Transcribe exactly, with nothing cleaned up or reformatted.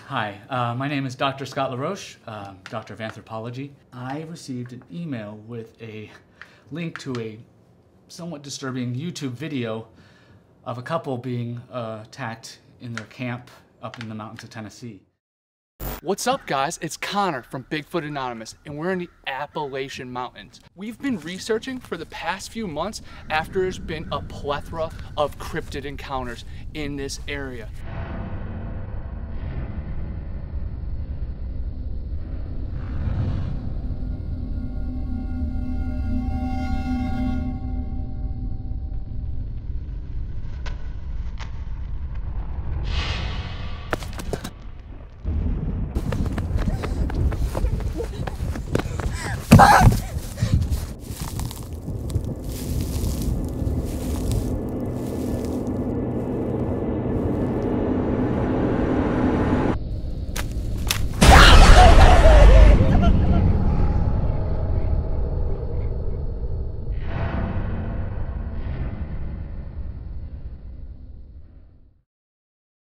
Hi, uh, my name is Doctor Scott LaRoche, uh, Doctor of Anthropology. I received an email with a link to a somewhat disturbing YouTube video of a couple being uh, attacked in their camp up in the mountains of Tennessee. What's up, guys? It's Connor from Bigfoot Anonymous, and we're in the Appalachian Mountains. We've been researching for the past few months after there's been a plethora of cryptid encounters in this area.